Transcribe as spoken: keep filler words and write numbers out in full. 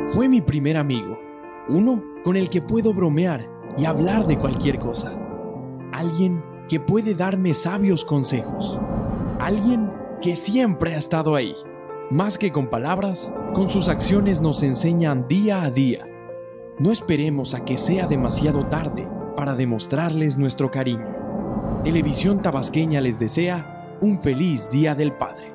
Fue mi primer amigo, uno con el que puedo bromear y hablar de cualquier cosa. Alguien que puede darme sabios consejos. Alguien que siempre ha estado ahí. Más que con palabras, con sus acciones nos enseñan día a día. No esperemos a que sea demasiado tarde para demostrarles nuestro cariño. Televisión Tabasqueña les desea un feliz Día del Padre.